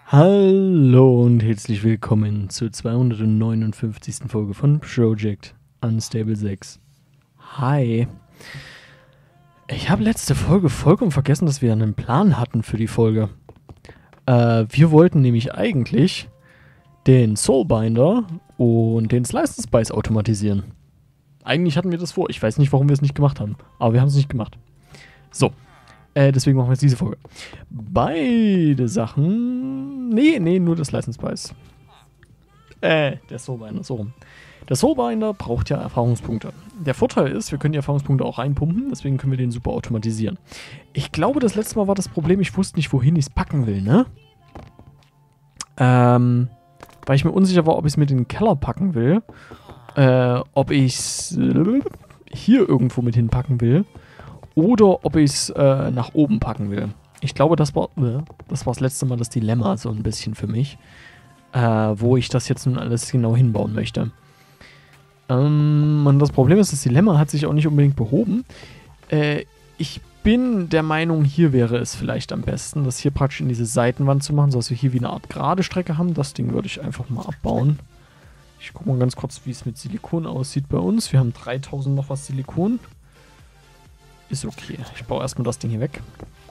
Hallo und herzlich willkommen zur 259. Folge von Project Unstable 6. Hi. Ich habe letzte Folge vollkommen vergessen, dass wir einen Plan hatten für die Folge. Wir wollten nämlich eigentlich den Soulbinder und den Slice and Spice automatisieren. Eigentlich hatten wir das vor. Ich weiß nicht, warum wir es nicht gemacht haben, aber wir haben es nicht gemacht. So. Deswegen machen wir jetzt diese Folge. Beide Sachen. Nee, nur das Slice and Spice. Der Soulbinder, so rum. Der Soulbinder braucht ja Erfahrungspunkte. Der Vorteil ist, wir können die Erfahrungspunkte auch reinpumpen, deswegen können wir den super automatisieren. Ich glaube, das letzte Mal war das Problem, ich wusste nicht, wohin ich es packen will, ne? Weil ich mir unsicher war, ob ich es mit in den Keller packen will. Ob ich es hier irgendwo mit hinpacken will. Oder ob ich es nach oben packen will. Ich glaube, das war das letzte Mal das Dilemma so ein bisschen für mich. Wo ich das jetzt nun alles genau hinbauen möchte. Und das Problem ist, das Dilemma hat sich auch nicht unbedingt behoben. Ich bin der Meinung, hier wäre es vielleicht am besten, das hier praktisch in diese Seitenwand zu machen, sodass wir hier wie eine Art gerade Strecke haben. Das Ding würde ich einfach mal abbauen. Ich gucke mal ganz kurz, wie es mit Silikon aussieht bei uns. Wir haben 3000 noch was Silikon. Ist okay. Ich baue erstmal das Ding hier weg.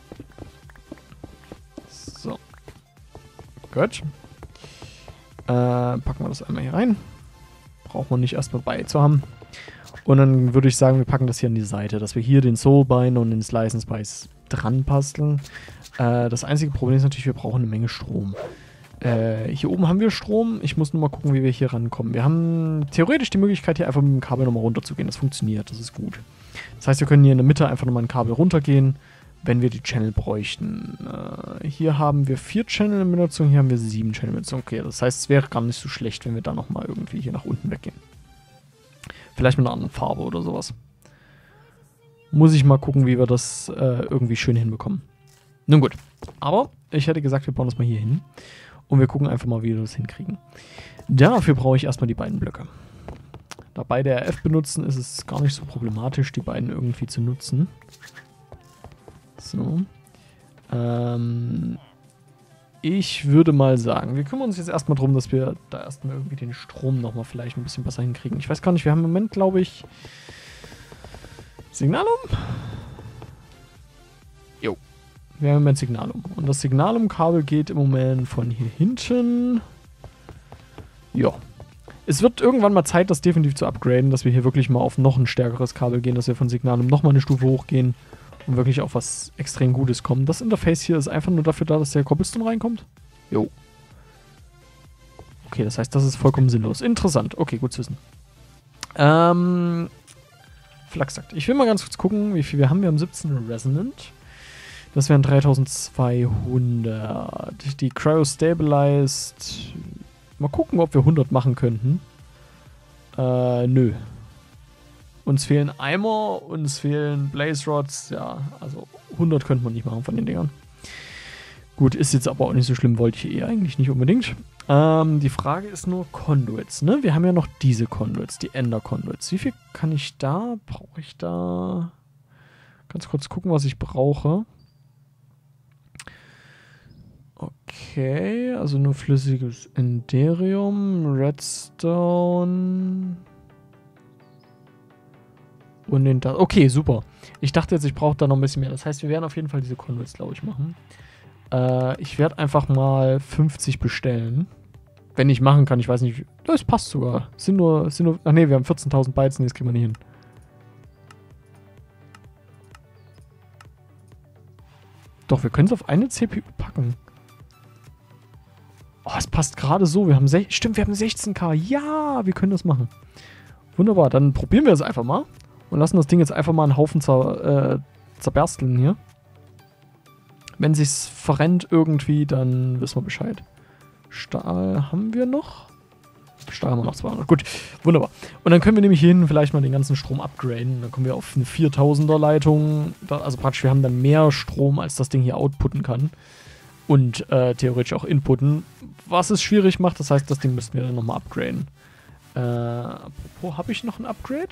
So. Gut. Packen wir das einmal hier rein. Braucht man nicht erstmal bei zu haben. Und dann würde ich sagen, wir packen das hier an die Seite, dass wir hier den Soulbinder und den Slice and Spice dran basteln. Das einzige Problem ist natürlich, wir brauchen eine Menge Strom. Hier oben haben wir Strom. Ich muss nur mal gucken, wie wir hier rankommen. Wir haben theoretisch die Möglichkeit, hier einfach mit dem Kabel nochmal runterzugehen. Das funktioniert, das ist gut. Das heißt, wir können hier in der Mitte einfach nochmal ein Kabel runtergehen, wenn wir die Channel bräuchten. Hier haben wir 4 Channel in Benutzung, hier haben wir 7 Channel in Benutzung. Okay, das heißt, es wäre gar nicht so schlecht, wenn wir da nochmal irgendwie hier nach unten weggehen. Vielleicht mit einer anderen Farbe oder sowas. Muss ich mal gucken, wie wir das irgendwie schön hinbekommen. Nun gut, aber ich hätte gesagt, wir bauen das mal hier hin. Und wir gucken einfach mal, wie wir das hinkriegen. Dafür brauche ich erstmal die beiden Blöcke. Da beide RF benutzen, ist es gar nicht so problematisch, die beiden irgendwie zu nutzen. So. Ich würde mal sagen, wir kümmern uns jetzt erstmal darum, dass wir da erstmal irgendwie den Strom nochmal vielleicht ein bisschen besser hinkriegen. Ich weiß gar nicht, wir haben im Moment, glaube ich, Signalum? Jo. Wir haben im Moment Signalum. Und das Signalum-Kabel geht im Moment von hier hinten. Ja. Es wird irgendwann mal Zeit, das definitiv zu upgraden, dass wir hier wirklich mal auf noch ein stärkeres Kabel gehen, dass wir von Signalum nochmal eine Stufe hochgehen und wirklich auf was extrem Gutes kommen. Das Interface hier ist einfach nur dafür da, dass der Cobblestone reinkommt. Jo. Okay, das heißt, das ist vollkommen sinnlos. Interessant. Okay, gut zu wissen. Flux sagt, ich will mal ganz kurz gucken, wie viel wir haben. Wir haben 17 Resonant. Das wären 3200. Die Cryo-Stabilized. Mal gucken, ob wir 100 machen könnten. Nö. Uns fehlen Eimer, uns fehlen Blaze Rods. Ja, also 100 könnte man nicht machen von den Dingern. Gut, ist jetzt aber auch nicht so schlimm, wollte ich eigentlich nicht unbedingt. Die Frage ist nur Conduits, ne? Wir haben ja noch diese Conduits, die Ender Conduits. Wie viel kann ich da? Brauche ich da? Ganz kurz gucken, was ich brauche. Okay, also nur flüssiges Enderium, Redstone und den da. Okay, super. Ich dachte jetzt, ich brauche da noch ein bisschen mehr. Das heißt, wir werden auf jeden Fall diese Conduits, glaube ich, machen. Ich werde einfach mal 50 bestellen. Wenn ich machen kann, ich weiß nicht. Das passt sogar. Sind nur ach nee, wir haben 14.000 Bytes, nee, das kriegen wir nicht hin. Doch, wir können es auf eine CPU packen. Oh, es passt gerade so. Wir haben stimmt, wir haben 16K. Ja, wir können das machen. Wunderbar, dann probieren wir es einfach mal. Und lassen das Ding jetzt einfach mal einen Haufen zerbersteln hier. Wenn sich's verrennt irgendwie, dann wissen wir Bescheid. Stahl haben wir noch? Stahl haben wir noch 200. Gut, wunderbar. Und dann können wir nämlich hier hinten vielleicht mal den ganzen Strom upgraden. Dann kommen wir auf eine 4000er Leitung. Also praktisch, wir haben dann mehr Strom, als das Ding hier outputten kann. Und theoretisch auch inputten. Was es schwierig macht, das heißt, das Ding müssten wir dann nochmal upgraden. Apropos, habe ich noch ein Upgrade?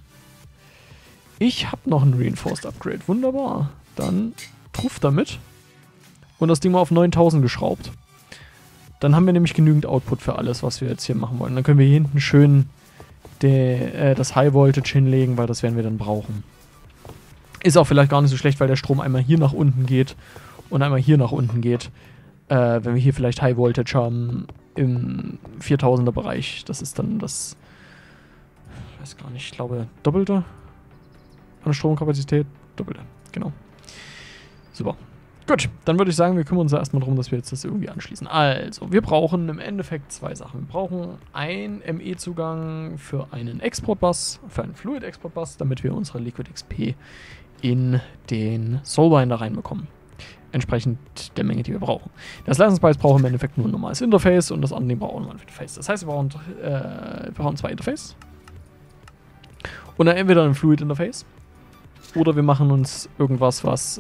Ich habe noch ein Reinforced Upgrade. Wunderbar. Dann truff damit. Und das Ding mal auf 9000 geschraubt. Dann haben wir nämlich genügend Output für alles, was wir jetzt hier machen wollen. Dann können wir hier hinten schön das High Voltage hinlegen, weil das werden wir dann brauchen. Ist auch vielleicht gar nicht so schlecht, weil der Strom einmal hier nach unten geht und einmal hier nach unten geht. Wenn wir hier vielleicht High Voltage haben im 4000er Bereich. Das ist dann das, ich weiß gar nicht, ich glaube doppelte an der Stromkapazität. Doppelte, genau. Super. Gut, dann würde ich sagen, wir kümmern uns erstmal darum, dass wir jetzt das irgendwie anschließen. Also, wir brauchen im Endeffekt zwei Sachen. Wir brauchen einen ME-Zugang für einen Exportbus, für einen Fluid-Export-Bus, damit wir unsere Liquid XP in den Soulbinder reinbekommen. Entsprechend der Menge, die wir brauchen. Das License Spice braucht im Endeffekt nur ein normales Interface und das andere braucht auch ein Interface. Das heißt, wir brauchen zwei Interface. Und dann entweder ein Fluid-Interface oder wir machen uns irgendwas, was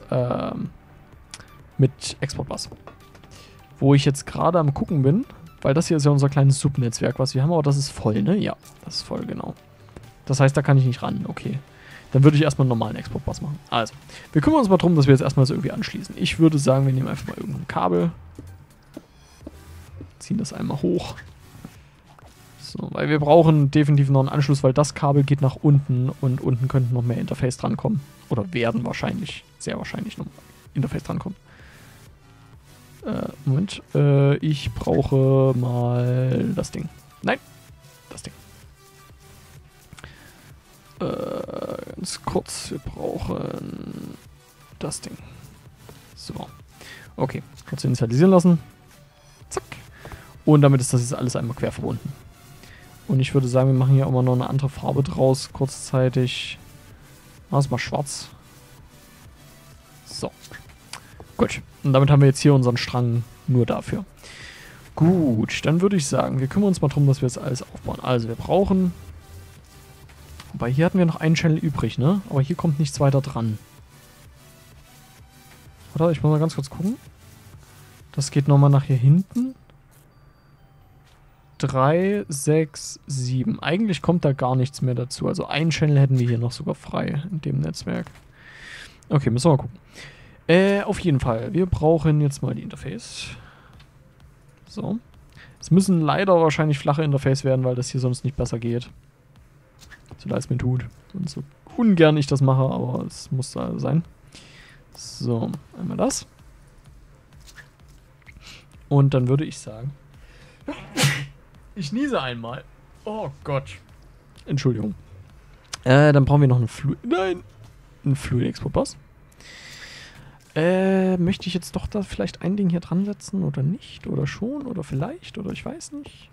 mit Exportbus. Wo ich jetzt gerade am gucken bin, weil das hier ist ja unser kleines Subnetzwerk, was wir haben, aber das ist voll, ne? Ja, das ist voll, genau. Das heißt, da kann ich nicht ran, okay. Dann würde ich erstmal einen normalen Exportbus machen. Also, wir kümmern uns mal darum, dass wir jetzt erstmal das irgendwie anschließen. Ich würde sagen, wir nehmen einfach mal irgendein Kabel. Ziehen das einmal hoch. So, weil wir brauchen definitiv noch einen Anschluss, weil das Kabel geht nach unten und unten könnten noch mehr Interface drankommen. Oder werden wahrscheinlich, sehr wahrscheinlich noch Interface drankommen. Moment. Ich brauche mal das Ding. Nein, das Ding. Ganz kurz, wir brauchen das Ding. So. Okay, kurz initialisieren lassen. Zack. Und damit ist das jetzt alles einmal quer verbunden. Und ich würde sagen, wir machen hier auch mal noch eine andere Farbe draus, kurzzeitig. Machen wir es mal schwarz. So. Gut. Und damit haben wir jetzt hier unseren Strang nur dafür. Gut, dann würde ich sagen, wir kümmern uns mal darum, dass wir jetzt alles aufbauen. Also, wir brauchen... Wobei, hier hatten wir noch einen Channel übrig, ne? Aber hier kommt nichts weiter dran. Warte, ich muss mal ganz kurz gucken. Das geht nochmal nach hier hinten. 3, 6, 7. Eigentlich kommt da gar nichts mehr dazu. Also einen Channel hätten wir hier noch sogar frei in dem Netzwerk. Okay, müssen wir mal gucken. Auf jeden Fall. Wir brauchen jetzt mal die Interface. So. Es müssen leider wahrscheinlich flache Interface werden, weil das hier sonst nicht besser geht. So leid es mir tut. Und so ungern ich das mache, aber es muss da sein. So, einmal das. Und dann würde ich sagen... Ich niese einmal. Oh Gott. Entschuldigung. Dann brauchen wir noch einen Fluid-Export-Bus. Möchte ich jetzt doch da vielleicht ein Ding hier dran setzen oder nicht? Oder schon? Oder vielleicht? Oder ich weiß nicht.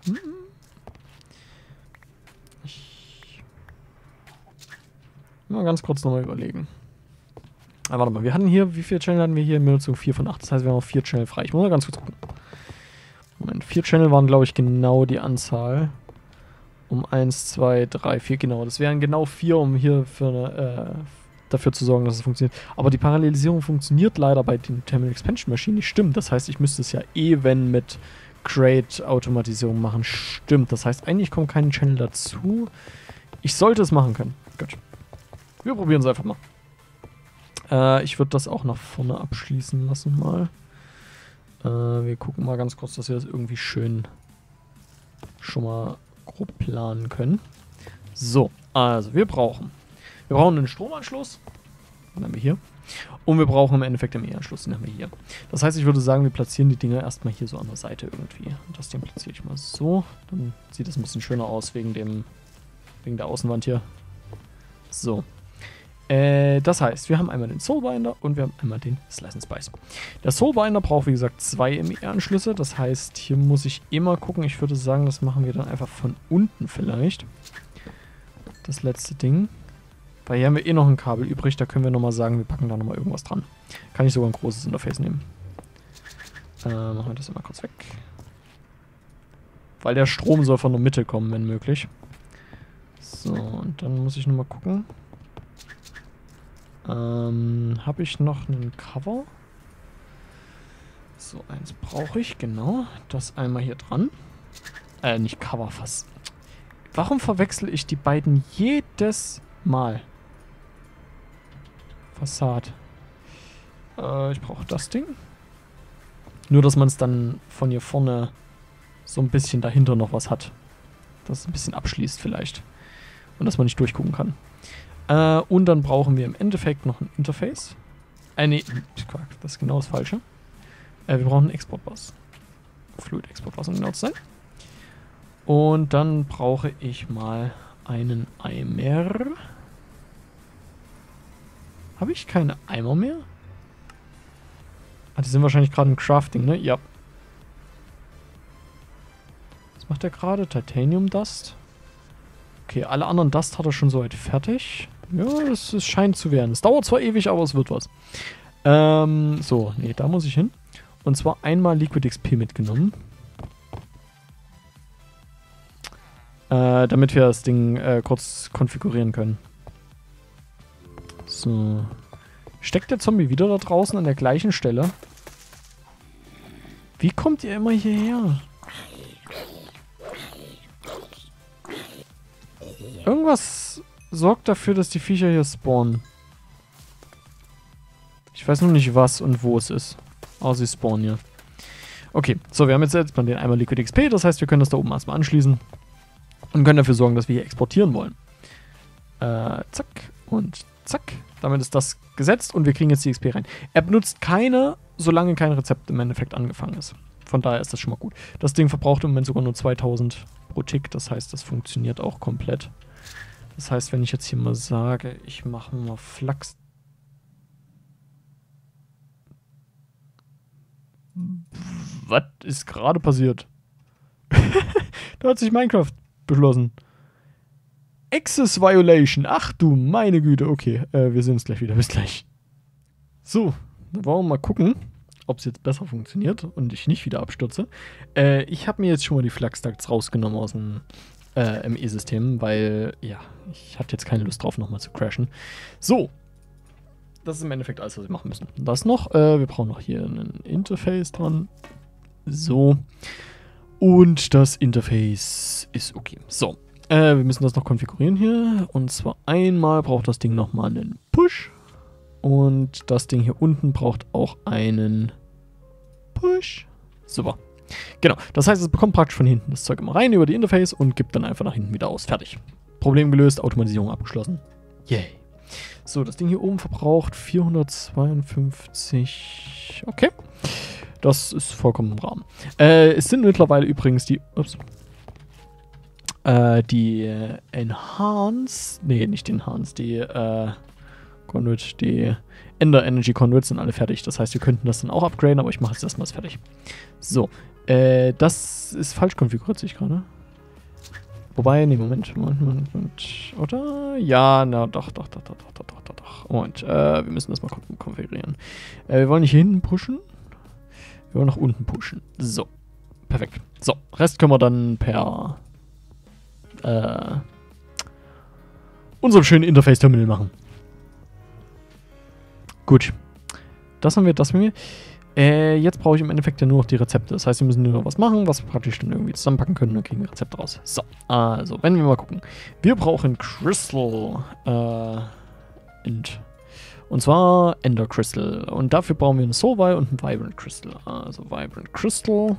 Mal ganz kurz nochmal überlegen. Warte mal, wir hatten hier, wie viele Channel hatten wir hier in Benutzung? 4 von 8. Das heißt, wir haben noch 4 Channel frei. Ich muss mal ganz kurz gucken. Moment, 4 Channel waren, glaube ich, genau die Anzahl. Um 1, 2, 3, 4, genau. Das wären genau 4, um hier dafür zu sorgen, dass es funktioniert. Aber die Parallelisierung funktioniert leider bei den Terminal Expansion Maschinen nicht. Stimmt, das heißt, ich müsste es ja wenn mit Crate-Automatisierung machen. Stimmt, das heißt, eigentlich kommt kein Channel dazu. Ich sollte es machen können. Gut. Wir probieren es einfach mal. Ich würde das auch nach vorne abschließen lassen mal. Wir gucken mal ganz kurz, dass wir das irgendwie schön schon mal grob planen können. So, also wir brauchen einen Stromanschluss. Den haben wir hier. Und wir brauchen im Endeffekt den E-Anschluss, den haben wir hier. Das heißt, ich würde sagen, wir platzieren die Dinger erstmal hier so an der Seite irgendwie. Und das Ding platziere ich mal so. Dann sieht das ein bisschen schöner aus wegen der Außenwand hier. So. Das heißt, wir haben einmal den Soulbinder und wir haben einmal den Slice and Spice. Der Soulbinder braucht, wie gesagt, 2 ME-Anschlüsse. Das heißt, hier muss ich immer gucken. Ich würde sagen, das machen wir dann einfach von unten vielleicht. Das letzte Ding. Weil hier haben wir eh noch ein Kabel übrig. Da können wir nochmal sagen, wir packen da nochmal irgendwas dran. Kann ich sogar ein großes Interface nehmen. Machen wir das immer kurz weg. Weil der Strom soll von der Mitte kommen, wenn möglich. So, und dann muss ich nochmal gucken. Habe ich noch einen Cover? So, eins brauche ich, genau. Das einmal hier dran. Nicht Cover, fast. Warum verwechsel ich die beiden jedes Mal? Fassade. Ich brauche das Ding. Nur, dass man es dann von hier vorne so ein bisschen dahinter noch was hat. Dass es ein bisschen abschließt vielleicht. Und dass man nicht durchgucken kann. Und dann brauchen wir im Endeffekt noch ein Interface. Nee, das ist genau das Falsche. Wir brauchen einen Exportbus. Fluid Exportbus, um genau zu sein. Und dann brauche ich mal einen Eimer. Habe ich keine Eimer mehr? Ah, die sind wahrscheinlich gerade im Crafting, ne? Ja. Was macht der gerade? Titanium Dust. Okay, alle anderen Dust hat er schon soweit fertig. Ja, es scheint zu werden. Es dauert zwar ewig, aber es wird was. So, nee, da muss ich hin. Und zwar einmal Liquid XP mitgenommen. Damit wir das Ding kurz konfigurieren können. So. Steckt der Zombie wieder da draußen an der gleichen Stelle? Wie kommt ihr immer hierher? Irgendwas sorgt dafür, dass die Viecher hier spawnen. Ich weiß nur nicht was und wo es ist. Aber sie spawnen hier. Okay, so, wir haben jetzt mal den einmal Liquid XP. Das heißt, wir können das da oben erstmal anschließen. Und können dafür sorgen, dass wir hier exportieren wollen. Zack und zack. Damit ist das gesetzt und wir kriegen jetzt die XP rein. Er benutzt keine, solange kein Rezept im Endeffekt angefangen ist. Von daher ist das schon mal gut. Das Ding verbraucht im Moment sogar nur 2000 pro Tick. Das heißt, das funktioniert auch komplett. Das heißt, wenn ich jetzt hier mal sage, ich mache mal Flachs. Was ist gerade passiert? Da hat sich Minecraft beschlossen. Access Violation. Ach du meine Güte. Okay, wir sehen uns gleich wieder. Bis gleich. So, dann wollen wir mal gucken, ob es jetzt besser funktioniert und ich nicht wieder abstürze. Ich habe mir jetzt schon mal die Flux-Ducts rausgenommen aus dem ME-System, weil, ja, ich hatte jetzt keine Lust drauf, nochmal zu crashen. So. Das ist im Endeffekt alles, was wir machen müssen. Das noch. Wir brauchen noch hier ein Interface dran. So. Und das Interface ist okay. So. Wir müssen das noch konfigurieren hier. Und zwar einmal braucht das Ding nochmal einen Push. Und das Ding hier unten braucht auch einen Push. Super. Genau. Das heißt, es bekommt praktisch von hinten das Zeug immer rein über die Interface und gibt dann einfach nach hinten wieder aus. Fertig. Problem gelöst. Automatisierung abgeschlossen. Yay. So, das Ding hier oben verbraucht 452. Okay. Das ist vollkommen im Rahmen. Es sind mittlerweile übrigens die Enhance. Nee, nicht die Enhance. Die Conduit, die Ender Energy Conduits sind alle fertig. Das heißt, wir könnten das dann auch upgraden, aber ich mache jetzt erstmal fertig. So. Das ist falsch konfiguriert, sehe ich gerade. Wobei, nee, Moment. Oder? Ja, na, doch. Moment, wir müssen das mal konfigurieren. Wir wollen nicht hier hinten pushen. Wir wollen nach unten pushen. So. Perfekt. So, Rest können wir dann per unserem schönen Interface-Terminal machen. Gut. Das haben wir. Jetzt brauche ich im Endeffekt ja nur noch die Rezepte. Das heißt, wir müssen nur noch was machen, was wir praktisch dann irgendwie zusammenpacken können und dann kriegen wir Rezepte raus. So, also, wenn wir mal gucken. Wir brauchen Crystal. Und zwar Ender Crystal. Und dafür brauchen wir einen Soul Vial und einen Vibrant Crystal. Also Vibrant Crystal.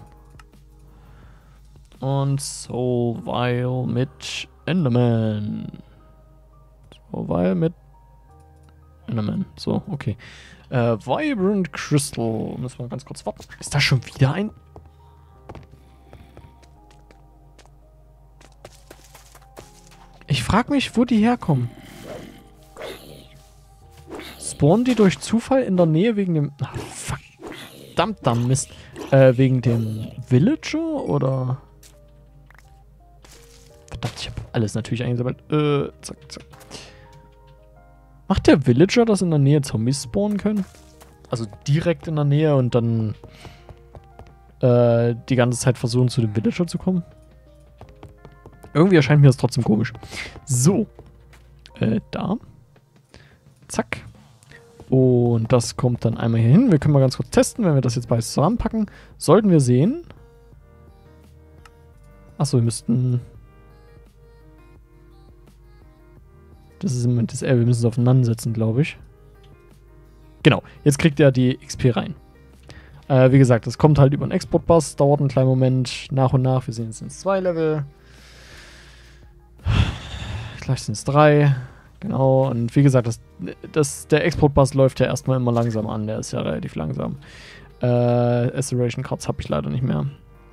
Und Soul Vial mit Enderman. Soul Vial mit Enderman. So, okay. Vibrant Crystal. Müssen wir ganz kurz warten. Ist da schon wieder ein? Ich frage mich, wo die herkommen. Spawnen die durch Zufall in der Nähe wegen dem... Ach, verdammter Mist. Wegen dem Villager oder... Verdammt, ich habe alles natürlich eingesammelt. Zack. Macht der Villager, dass in der Nähe Zombies spawnen können? Also direkt in der Nähe und dann die ganze Zeit versuchen, zu dem Villager zu kommen? Irgendwie erscheint mir das trotzdem komisch. So. Da. Zack. Und das kommt dann einmal hier hin. Wir können mal ganz kurz testen, wenn wir das jetzt beides zusammenpacken. Sollten wir sehen. Achso, wir müssten... Das ist im Moment das R. Wir müssen es aufeinander setzen, glaube ich. Genau. Jetzt kriegt er die XP rein. Wie gesagt, es kommt halt über einen Export-Bus, dauert einen kleinen Moment, nach und nach. Wir sehen, es sind 2 Level. Gleich sind es 3. Genau, und wie gesagt, der Export-Bus läuft ja erstmal immer langsam an. Der ist ja relativ langsam. Acceleration Cards habe ich leider nicht mehr.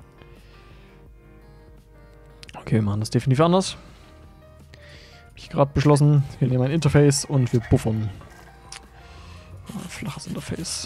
Okay, wir machen das definitiv anders. Habe ich gerade beschlossen. Wir nehmen ein Interface und wir buffern. Flaches Interface.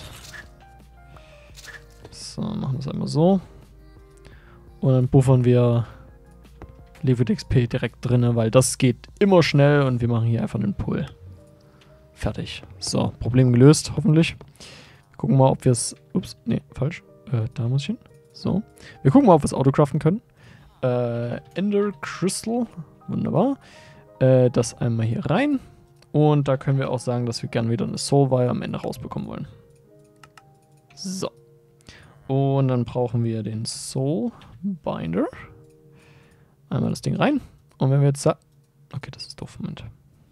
So, machen wir es einmal so. Und dann buffern wir Liquid XP direkt drin, weil das geht immer schnell und wir machen hier einfach einen Pull. Fertig. So, Problem gelöst, hoffentlich. Wir gucken mal, ob wir es... Ups, nee, falsch. Da muss ich hin. So. Wir gucken mal, ob wir es autocraften können. Ender Crystal. Wunderbar. Das einmal hier rein. Und da können wir auch sagen, dass wir gerne wieder eine Soul Wire am Ende rausbekommen wollen. So. Und dann brauchen wir den Soul Binder. Einmal das Ding rein. Und wenn wir jetzt sagen... Okay, das ist doof. Moment.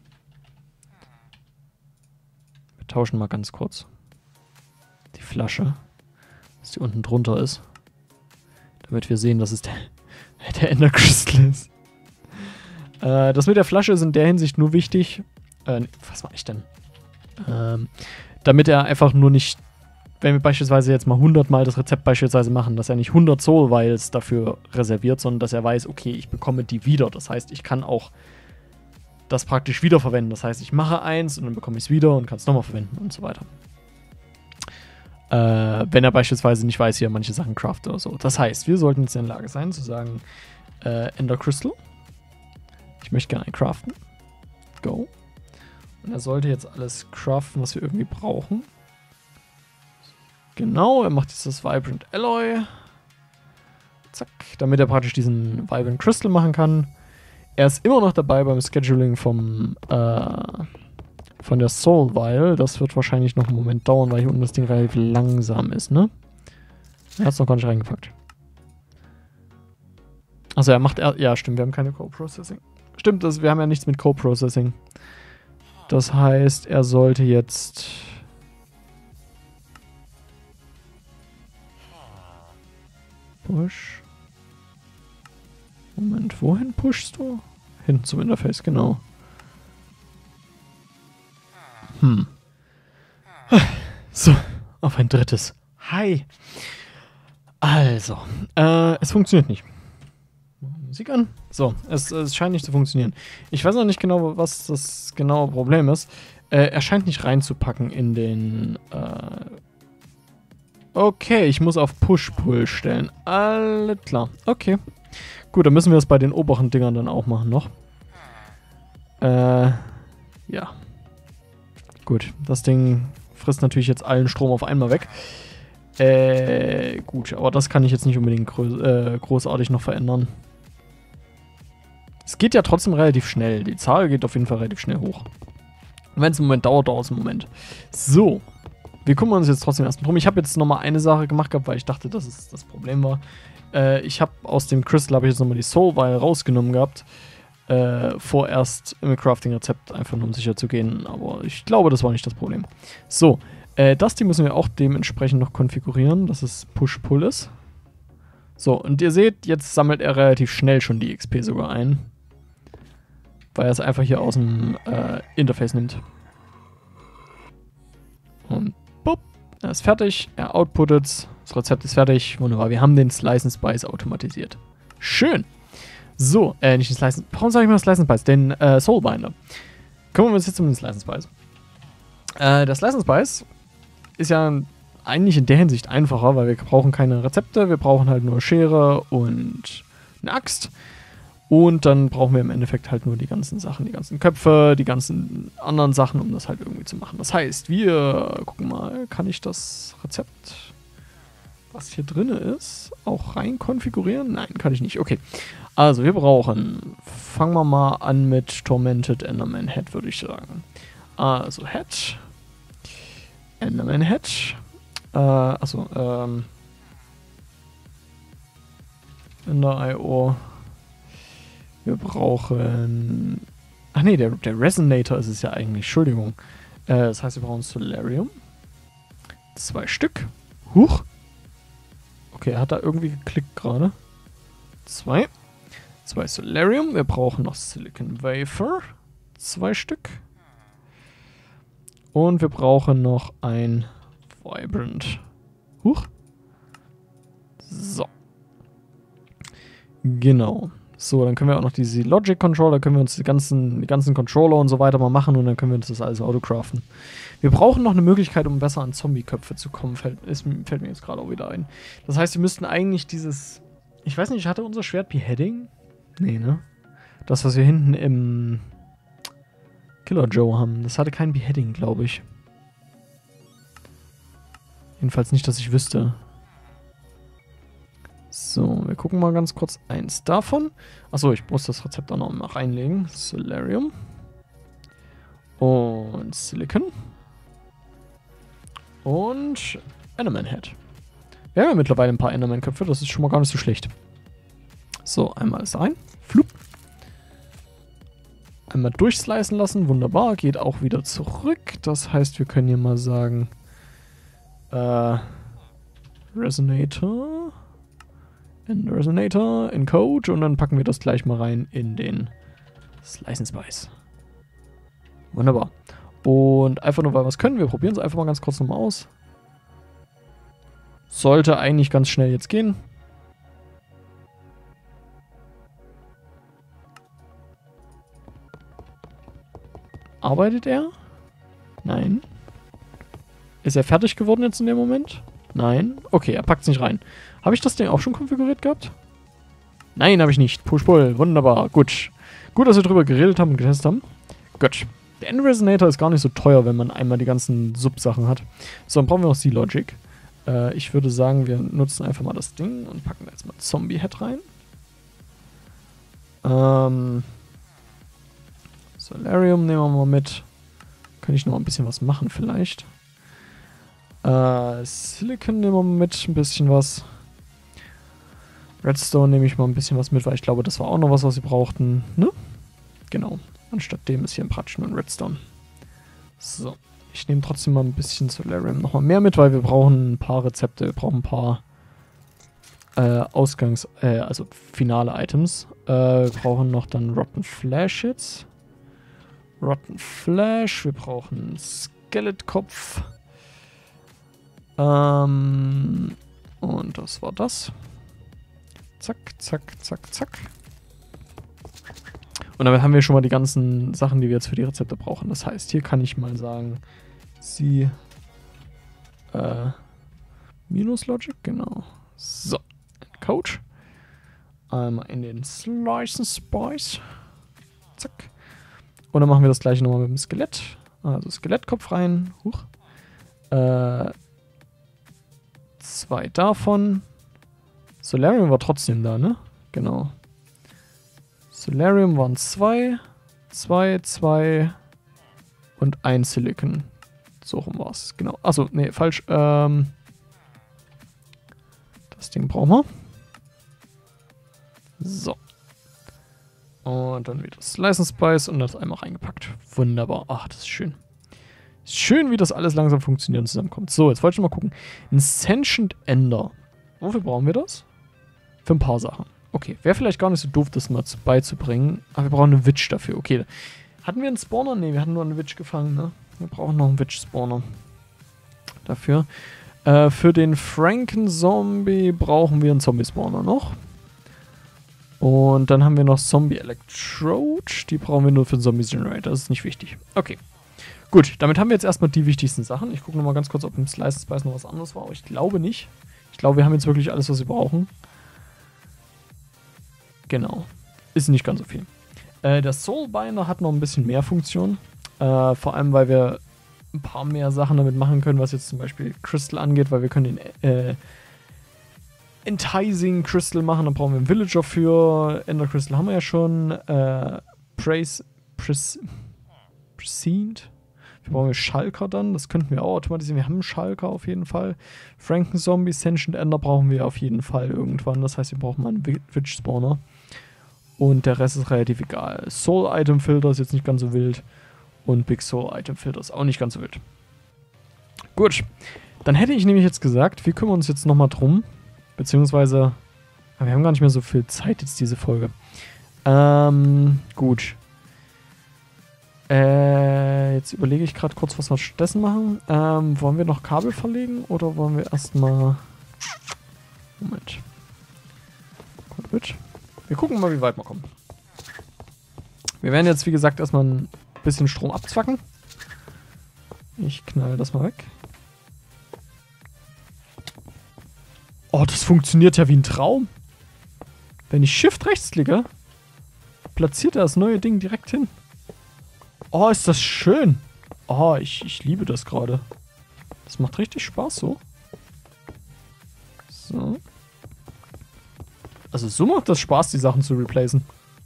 Wir tauschen mal ganz kurz die Flasche, dass die unten drunter ist. Damit wir sehen, dass es der Ender Crystal ist. Das mit der Flasche ist in der Hinsicht nur wichtig. Was mache ich denn? Damit er einfach nur nicht, wenn wir beispielsweise jetzt mal 100 Mal das Rezept beispielsweise machen, dass er nicht 100 Soul Vials dafür reserviert, sondern dass er weiß, okay, ich bekomme die wieder. Das heißt, ich kann auch das praktisch wiederverwenden. Das heißt, ich mache eins und dann bekomme ich es wieder und kann es nochmal verwenden und so weiter. Wenn er beispielsweise nicht weiß, wie er manche Sachen craftet oder so. Das heißt, wir sollten jetzt in der Lage sein, zu sagen, Ender Crystal. Ich möchte gerne einen craften. Go. Und er sollte jetzt alles craften, was wir irgendwie brauchen. Genau, er macht jetzt das Vibrant Alloy. Zack, damit er praktisch diesen Vibrant Crystal machen kann. Er ist immer noch dabei beim Scheduling von der Soul Vial. Das wird wahrscheinlich noch einen Moment dauern, weil hier unten das Ding relativ langsam ist, ne? Er hat es noch gar nicht reingepackt. Also er macht... Ja, stimmt, wir haben keine Co-Processing. Stimmt, wir haben ja nichts mit Co-Processing. Das heißt, er sollte jetzt... Push. Moment, wohin pushst du? Hinten zum Interface, genau. So, auf ein drittes. Hi. Also, es funktioniert nicht. Musik an. So, es scheint nicht zu funktionieren. Ich weiß noch nicht genau, was das genaue Problem ist. Er scheint nicht reinzupacken in den... Okay, ich muss auf Push-Pull stellen. Alles klar. Okay. Gut, dann müssen wir das bei den oberen Dingern dann auch machen noch. Ja. Gut, das Ding frisst natürlich jetzt allen Strom auf einmal weg. Gut, aber das kann ich jetzt nicht unbedingt großartig noch verändern. Es geht ja trotzdem relativ schnell. Die Zahl geht auf jeden Fall relativ schnell hoch. Und wenn es einen Moment dauert, dauert es einen Moment. So. Wir kümmern uns jetzt trotzdem erstmal drum. Ich habe jetzt nochmal eine Sache gemacht gehabt, weil ich dachte, dass es das Problem war. Ich habe aus dem Crystal jetzt nochmal die Soul Vial rausgenommen gehabt. Vorerst im Crafting-Rezept, einfach nur um sicher zu gehen. Aber ich glaube, das war nicht das Problem. So. Das Ding müssen wir auch dementsprechend noch konfigurieren, dass es Push-Pull ist. So, und ihr seht, jetzt sammelt er relativ schnell schon die XP sogar ein. Weil er es einfach hier aus dem Interface nimmt. Und bupp, er ist fertig, er outputtet, das Rezept ist fertig, wunderbar. Wir haben den Slice and Spice automatisiert. Schön. So, nicht den Slice, warum sage ich mal Slice and Spice? Den Soul Binder. Kümmern wir uns jetzt um den Slice and Spice. Der Slice and Spice ist ja eigentlich in der Hinsicht einfacher, weil wir brauchen keine Rezepte, wir brauchen halt nur Schere und eine Axt. Und dann brauchen wir im Endeffekt halt nur die ganzen Sachen, die ganzen Köpfe, die ganzen anderen Sachen, um das halt irgendwie zu machen. Das heißt, wir gucken mal, kann ich das Rezept, was hier drin ist, auch rein konfigurieren? Nein, kann ich nicht. Okay, also wir brauchen, fangen wir mal an mit Tormented Enderman Head, würde ich sagen. Also Head, Enderman Head, Ender.io. Wir brauchen... Ach nee, der Resonator ist es ja eigentlich. Entschuldigung. Das heißt, wir brauchen Solarium. 2 Stück. Huch. Okay, er hat da irgendwie geklickt gerade. 2. 2 Solarium. Wir brauchen noch Silicon Wafer. 2 Stück. Und wir brauchen noch ein Vibrant. Huch. So. Genau. So, dann können wir auch noch diese Logic Controller, können wir uns die ganzen Controller und so weiter mal machen und dann können wir uns das alles autocraften. Wir brauchen noch eine Möglichkeit, um besser an Zombie-Köpfe zu kommen, fällt mir jetzt gerade auch wieder ein. Das heißt, wir müssten eigentlich dieses... Ich weiß nicht, hatte unser Schwert Beheading? Nee, ne? Das, was wir hinten im Killer Joe haben, das hatte kein Beheading, glaube ich. Jedenfalls nicht, dass ich wüsste. So, wir gucken mal ganz kurz eins davon. Achso, ich muss das Rezept auch noch mal reinlegen. Solarium. Und Silicon. Und Enderman Head. Wir haben ja mittlerweile ein paar Enderman-Köpfe, das ist schon mal gar nicht so schlecht. So, einmal ist rein. Flup. Einmal durchslicen lassen, wunderbar. Geht auch wieder zurück. Das heißt, wir können hier mal sagen... Resonator... Resonator in Code und dann packen wir das gleich mal rein in den Slice and Spice. Wunderbar. Und einfach nur, weil wir es können, wir probieren es einfach mal ganz kurz nochmal aus. Sollte eigentlich ganz schnell jetzt gehen. Arbeitet er? Nein. Ist er fertig geworden jetzt in dem Moment? Nein. Okay, er packt es nicht rein. Habe ich das Ding auch schon konfiguriert gehabt? Nein, habe ich nicht. Push-Pull. Wunderbar. Gut. Gut, dass wir drüber geredet haben und getestet haben. Gut. Der End Resonator ist gar nicht so teuer, wenn man einmal die ganzen Sub-Sachen hat. So, dann brauchen wir noch C-Logic. Ich würde sagen, wir nutzen einfach mal das Ding und packen da jetzt mal Zombie-Head rein. Solarium nehmen wir mal mit. Kann ich noch ein bisschen was machen vielleicht. Silicon nehmen wir mit, ein bisschen was. Redstone nehme ich mal ein bisschen was mit, weil ich glaube, das war auch noch was sie brauchten. Ne? Genau. Anstatt dem ist hier ein Praktisch nur ein Redstone. So. Ich nehme trotzdem mal ein bisschen Solarium nochmal mehr mit, weil wir brauchen ein paar Rezepte, wir brauchen ein paar also finale Items. Wir brauchen noch dann Rotten Flash jetzt. Rotten Flash, wir brauchen Skeletkopf. Und das war das. Zack, zack, zack, zack. Und damit haben wir schon mal die ganzen Sachen, die wir jetzt für die Rezepte brauchen. Das heißt, hier kann ich mal sagen, sie Minus Logic, genau. So, Code. Einmal in den Slice and Spice. Zack. Und dann machen wir das gleiche nochmal mit dem Skelett. Also Skelettkopf rein. Huch. 2 davon. Solarium war trotzdem da, ne? Genau. Solarium waren 2. 2, 2 und 1 Silicon. So rum war es. Genau. Achso, nee, falsch. Das Ding brauchen wir. So. Und dann wieder Slice and Spice und das einmal reingepackt. Wunderbar. Ach, das ist schön. Schön, wie das alles langsam funktioniert und zusammenkommt. So, jetzt wollte ich mal gucken. Ein Sentient Ender. Wofür brauchen wir das? Für ein paar Sachen. Okay, wäre vielleicht gar nicht so doof, das mal beizubringen. Aber wir brauchen eine Witch dafür. Okay. Hatten wir einen Spawner? Ne, wir hatten nur eine Witch gefangen, ne? Wir brauchen noch einen Witch-Spawner. Dafür. Für den Franken-Zombie brauchen wir einen Zombie-Spawner noch. Und dann haben wir noch Zombie Electrode. Die brauchen wir nur für den Zombie Generator. Das ist nicht wichtig. Okay. Gut, damit haben wir jetzt erstmal die wichtigsten Sachen. Ich gucke nochmal ganz kurz, ob im Slice Spice noch was anderes war. Aber ich glaube nicht. Ich glaube, wir haben jetzt wirklich alles, was wir brauchen. Genau. Ist nicht ganz so viel. Der Soulbinder hat noch ein bisschen mehr Funktion. Vor allem, weil wir ein paar mehr Sachen damit machen können, was jetzt zum Beispiel Crystal angeht, weil wir können den Enticing Crystal machen, da brauchen wir einen Villager für. Ender Crystal haben wir ja schon. Prescient. Wir brauchen Schalker dann, das könnten wir auch automatisieren. Wir haben einen Schalker auf jeden Fall. Franken-Zombie, Sentient Ender brauchen wir auf jeden Fall irgendwann. Das heißt, wir brauchen mal einen Witch-Spawner. Und der Rest ist relativ egal. Soul-Item-Filter ist jetzt nicht ganz so wild. Und Big Soul-Item-Filter ist auch nicht ganz so wild. Gut, dann hätte ich nämlich jetzt gesagt, wir kümmern uns jetzt nochmal drum, Beziehungsweise, wir haben gar nicht mehr so viel Zeit jetzt diese Folge. Gut. Jetzt überlege ich gerade kurz, was wir stattdessen machen. Wollen wir noch Kabel verlegen oder wollen wir erstmal... Moment. Gut, mit. Wir gucken mal, wie weit wir kommen. Wir werden jetzt, wie gesagt, erstmal ein bisschen Strom abzwacken. Ich knall das mal weg. Oh, das funktioniert ja wie ein Traum. Wenn ich Shift rechts klicke, platziert er das neue Ding direkt hin. Oh, ist das schön. Oh, ich liebe das gerade. Das macht richtig Spaß so. So. Also so macht das Spaß, die Sachen zu replacen.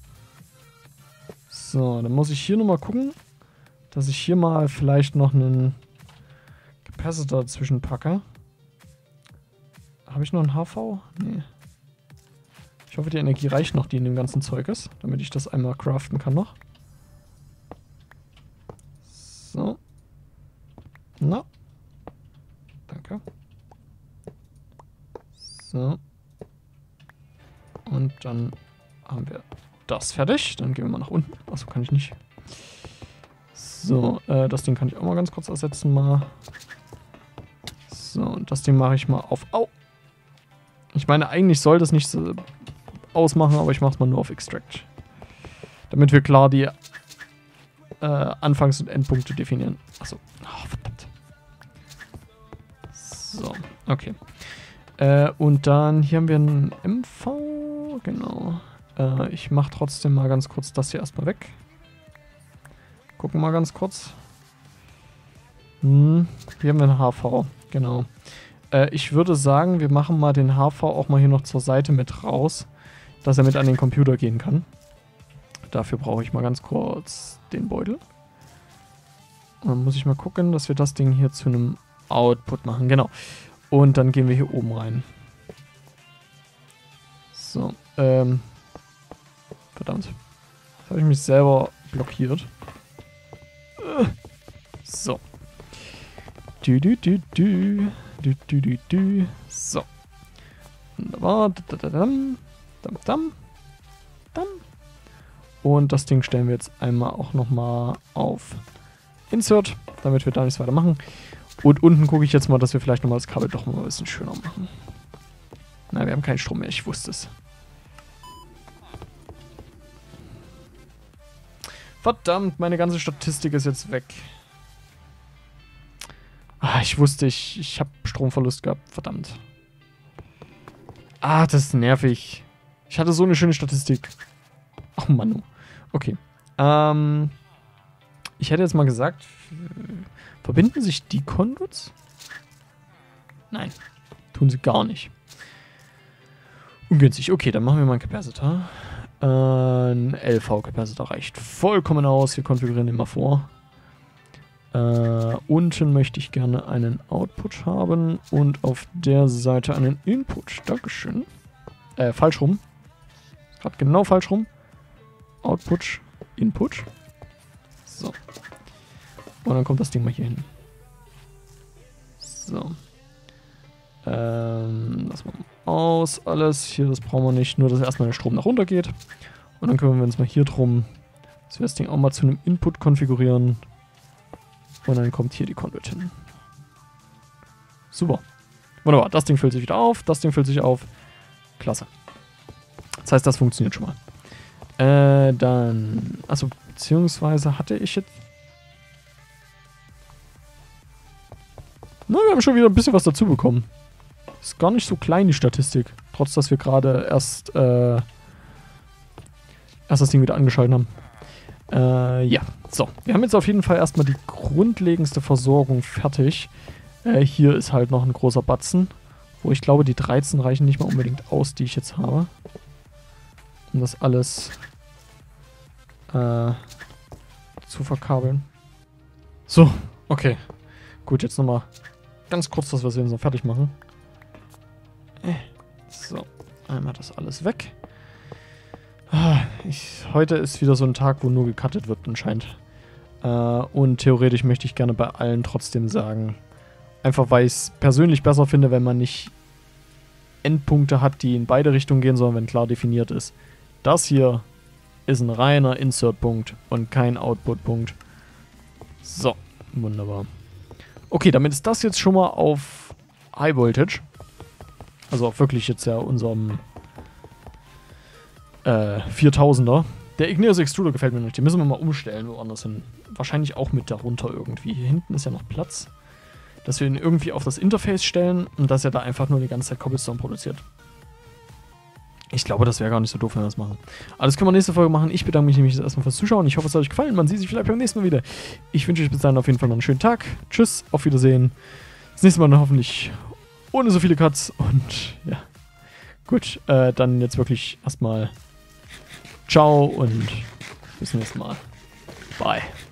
So, dann muss ich hier nochmal gucken, dass ich hier mal vielleicht noch einen Capacitor dazwischen packe. Habe ich noch einen HV? Nee. Ich hoffe, die Energie reicht noch, die in dem ganzen Zeug ist, damit ich das einmal craften kann noch. So. Na. Danke. So. Und dann haben wir das fertig. Dann gehen wir mal nach unten. Achso, kann ich nicht. So, das Ding kann ich auch mal ganz kurz ersetzen mal. So, und das Ding mache ich mal auf... Au! Ich meine, eigentlich soll das nicht so ausmachen, aber ich mache es mal nur auf Extract. Damit wir klar die Anfangs- und Endpunkte definieren. Achso. Oh, verdammt. So, okay. Und dann hier haben wir einen MV. Genau. Ich mache trotzdem mal ganz kurz das hier erstmal weg. Gucken mal ganz kurz. Hier haben wir einen HV. Genau. Ich würde sagen, wir machen mal den HV auch mal hier noch zur Seite mit raus, dass er mit an den Computer gehen kann. Dafür brauche ich mal ganz kurz den Beutel. Und dann muss ich mal gucken, dass wir das Ding hier zu einem Output machen. Genau. Und dann gehen wir hier oben rein. So. Verdammt. Jetzt habe ich mich selber blockiert. So. So. Wunderbar. Und das Ding stellen wir jetzt einmal auch nochmal auf Insert, damit wir da nichts weiter machen. Und unten gucke ich jetzt mal, dass wir vielleicht nochmal das Kabel doch mal ein bisschen schöner machen. Nein, wir haben keinen Strom mehr, ich wusste es. Verdammt, meine ganze Statistik ist jetzt weg. Ah, ich wusste, ich habe Stromverlust gehabt. Verdammt. Ah, das ist nervig. Ich hatte so eine schöne Statistik. Ach Mann. Okay. Ich hätte jetzt mal gesagt, verbinden sich die Conduits? Nein. Tun sie gar nicht. Ungünstig. Okay, dann machen wir mal einen Capacitor. Ein LV-Capacitor reicht vollkommen aus. Wir konfigurieren den mal vor. Unten möchte ich gerne einen Output haben und auf der Seite einen Input. Dankeschön. Falsch rum. Gerade genau falsch rum. Output, Input. So. Und dann kommt das Ding mal hier hin. So. Lassen wir aus. Alles. Hier, das brauchen wir nicht. Nur, dass erstmal der Strom nach runter geht. Und dann kümmern wir uns mal hier drum, dass wir das Ding auch mal zu einem Input konfigurieren. Und dann kommt hier die Conduit hin. Super. Wunderbar. Das Ding füllt sich wieder auf. Das Ding füllt sich auf. Klasse. Das heißt, das funktioniert schon mal. Dann... Also, beziehungsweise hatte ich jetzt... Na, wir haben schon wieder ein bisschen was dazu bekommen. Ist gar nicht so klein, die Statistik. Trotz, dass wir gerade erst das Ding wieder angeschaltet haben. Ja, so. Wir haben jetzt auf jeden Fall erstmal die grundlegendste Versorgung fertig. Hier ist halt noch ein großer Batzen, wo ich glaube, die 13 reichen nicht mal unbedingt aus, die ich jetzt habe. Um das alles zu verkabeln. So, okay. Gut, jetzt nochmal ganz kurz, dass wir es eben so fertig machen. So, einmal das alles weg. Heute ist wieder so ein Tag, wo nur gecuttet wird anscheinend. Und theoretisch möchte ich gerne bei allen trotzdem sagen, einfach weil ich es persönlich besser finde, wenn man nicht Endpunkte hat, die in beide Richtungen gehen, sondern wenn klar definiert ist. Das hier ist ein reiner Insert-Punkt und kein Output-Punkt. So, wunderbar. Okay, damit ist das jetzt schon mal auf High Voltage. Also auch wirklich jetzt ja unserem 4000er. Der Igneous Extruder gefällt mir nicht. Den müssen wir mal umstellen, woanders hin. Wahrscheinlich auch mit darunter irgendwie. Hier hinten ist ja noch Platz. Dass wir ihn irgendwie auf das Interface stellen und dass er da einfach nur die ganze Zeit Cobblestone produziert. Ich glaube, das wäre gar nicht so doof, wenn wir das machen. Aber das können wir nächste Folge machen. Ich bedanke mich nämlich erstmal fürs Zuschauen. Ich hoffe, es hat euch gefallen. Man sieht sich vielleicht beim nächsten Mal wieder. Ich wünsche euch bis dahin auf jeden Fall noch einen schönen Tag. Tschüss, auf Wiedersehen. Das nächste Mal dann hoffentlich ohne so viele Cuts. Und ja, gut, dann jetzt wirklich erstmal ciao und bis zum nächsten Mal. Bye.